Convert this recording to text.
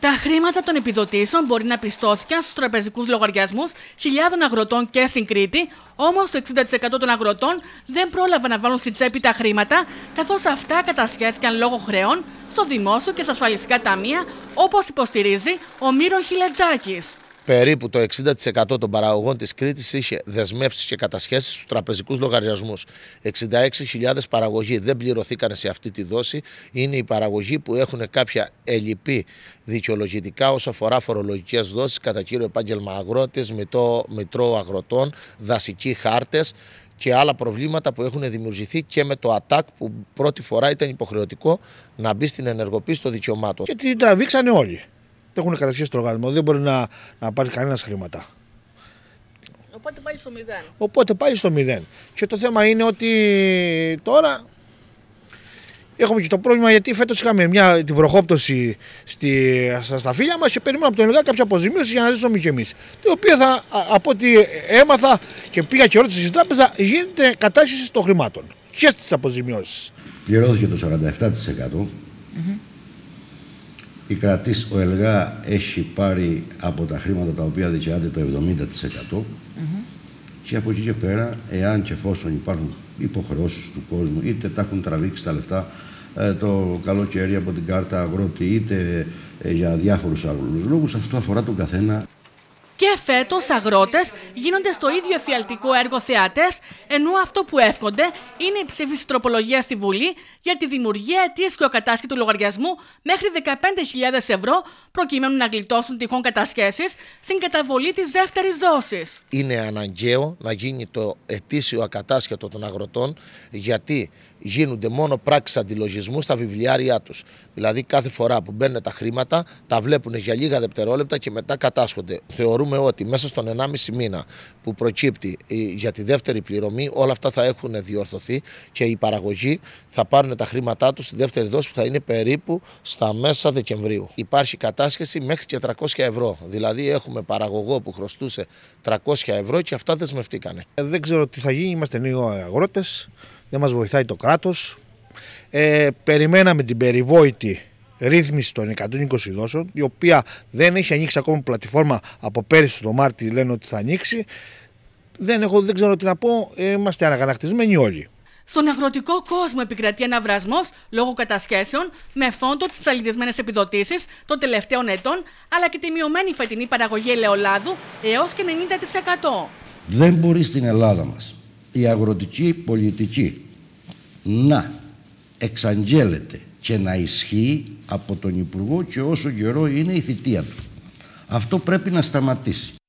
Τα χρήματα των επιδοτήσεων μπορεί να πιστώθηκαν στους τραπεζικούς λογαριασμούς χιλιάδων αγροτών και στην Κρήτη, όμως το 60% των αγροτών δεν πρόλαβαν να βάλουν στη τσέπη τα χρήματα, καθώς αυτά κατασχέθηκαν λόγω χρεών στο δημόσιο και στα ασφαλιστικά ταμεία, όπως υποστηρίζει ο Μύρον Χιλετζάκης. Περίπου το 60% των παραγωγών της Κρήτης είχε δεσμεύσεις και κατασχέσεις στους τραπεζικούς λογαριασμούς. 66.000 παραγωγοί δεν πληρωθήκαν σε αυτή τη δόση. Είναι οι παραγωγοί που έχουν κάποια ελλειπή δικαιολογητικά όσο αφορά φορολογικές δόσεις, κατά κύριο επάγγελμα αγρότες, μητρό αγροτών, δασικοί χάρτες και άλλα προβλήματα που έχουν δημιουργηθεί και με το ΑΤΑΚ που πρώτη φορά ήταν υποχρεωτικό να μπει στην ενεργοποίηση των δικαιωμάτων. Και την τραβήξανε όλοι. Έχουν κατασχέσει το λογαριασμό, δεν μπορεί να πάρει κανένα χρήματα. Οπότε πάει στο 0. Οπότε πάει στο 0. Και το θέμα είναι ότι τώρα έχουμε και το πρόβλημα, γιατί φέτος είχαμε τη βροχόπτωση στα φύλλα μας και περιμένουμε από τον ΕΛΓΑ κάποια αποζημίωση για να ζήσουμε και εμείς. Το οποίο από ό,τι έμαθα και πήγα και ρώτησα στην τράπεζα, γίνεται κατάσχεση των χρημάτων και στις αποζημιώσεις. Πληρώθηκε το 47%. Η κρατής, ο ΕΛΓΑ έχει πάρει από τα χρήματα τα οποία δικαιάται το 70%. Και από εκεί και πέρα, εάν και εφόσον υπάρχουν υποχρεώσεις του κόσμου, είτε τα έχουν τραβήξει τα λεφτά το καλοκαίρι από την κάρτα αγρότη, είτε για διάφορους άλλους λόγους, αυτό αφορά τον καθένα. Και φέτος αγρότες γίνονται στο ίδιο εφιαλτικό έργο θεατές, ενώ αυτό που εύχονται είναι η ψήφιση τροπολογίας στη Βουλή για τη δημιουργία ετήσιου ακατάσχετου λογαριασμού μέχρι 15.000 ευρώ, προκειμένου να γλιτώσουν τυχόν κατασχέσεις στην καταβολή της δεύτερης δόσης. Είναι αναγκαίο να γίνει το ετήσιο ακατάσχετο των αγροτών, γιατί γίνονται μόνο πράξεις αντιλογισμού στα βιβλιάρια τους. Δηλαδή κάθε φορά που μπαίνουν τα χρήματα, τα βλέπουν για λίγα δευτερόλεπτα και μετά κατάσχονται. Θεωρούμε ότι μέσα στον 1,5 μήνα που προκύπτει για τη δεύτερη πληρωμή, όλα αυτά θα έχουν διορθωθεί και οι παραγωγοί θα πάρουν τα χρήματά τους στη δεύτερη δόση που θα είναι περίπου στα μέσα Δεκεμβρίου. Υπάρχει κατάσχεση μέχρι και 300 ευρώ. Δηλαδή έχουμε παραγωγό που χρωστούσε 300 ευρώ και αυτά δεσμευτήκανε. Δεν ξέρω τι θα γίνει, είμαστε νέοι αγρότες. Δεν μας βοηθάει το κράτος. Περιμέναμε την περιβόητη ρύθμιση των 120 δόσεων, η οποία δεν έχει ανοίξει ακόμα πλατφόρμα. Από πέρυσι το Μάρτι λένε ότι θα ανοίξει. Δεν ξέρω τι να πω, είμαστε αναγανακτισμένοι όλοι. Στον αγροτικό κόσμο επικρατεί αναβρασμός λόγω κατασχέσεων με φόντο τις ψαλιδισμένες επιδοτήσεις των τελευταίων ετών, αλλά και τη μειωμένη φετινή παραγωγή ελαιολάδου έως και 90%. Δεν μπορεί στην Ελλάδα μας η αγροτική πολιτική να εξαγγέλλεται και να ισχύει από τον Υπουργό και όσο καιρό είναι η θητεία του. Αυτό πρέπει να σταματήσει.